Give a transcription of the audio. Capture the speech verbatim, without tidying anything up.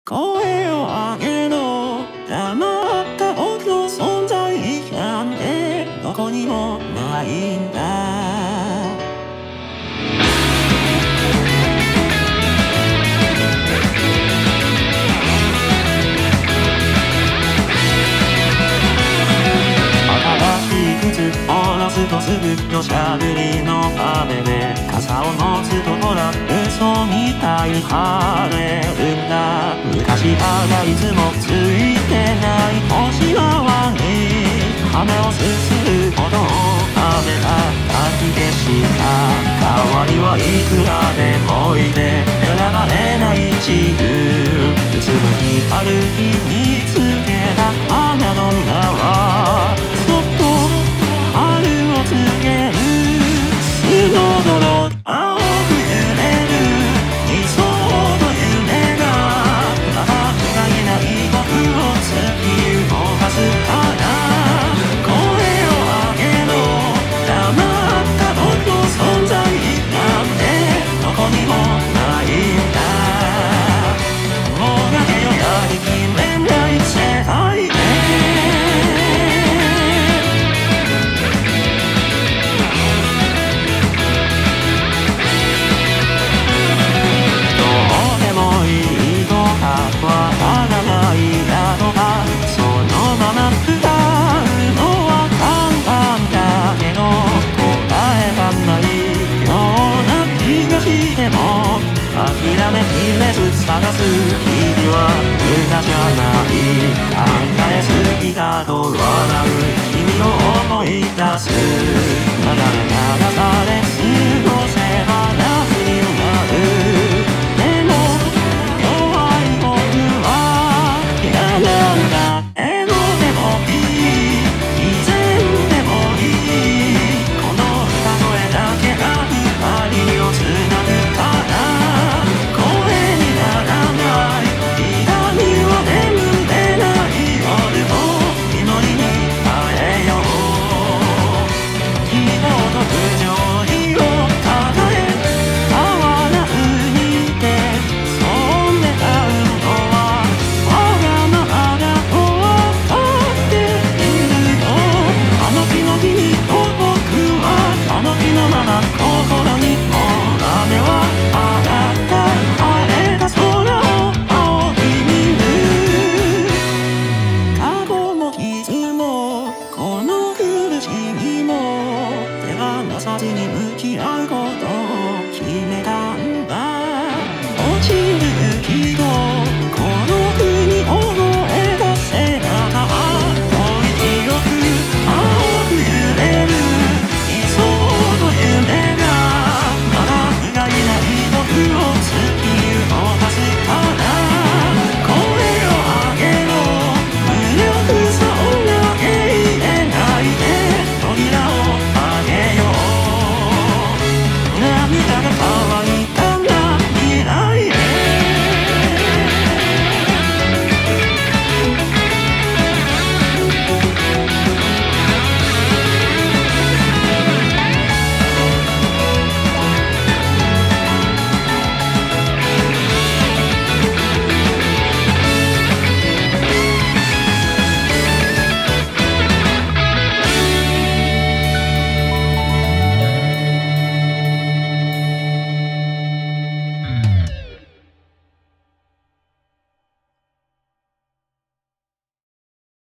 声を上げろ、黙った僕の存在なんてどこにもないんだ。下ろすとすぐ土砂降りの雨で傘を持つとほら嘘みたいに晴れるんだ。昔からいつもついてない星回り羽をすするほど雨がかき消した代わりはいくらでもいて選ばれない自由うつむき春日見つけた花の裏はそっと告げる素の泥青く揺れる理想と夢がまだ不甲斐ない僕を突き動かすから声を上げろ黙った僕の存在なんてどこにもないんだ。もがけよやりきれない世界で諦めきれず探す日々は無駄じゃない考えすぎだと笑う君を思い出す流れ流され過ごせば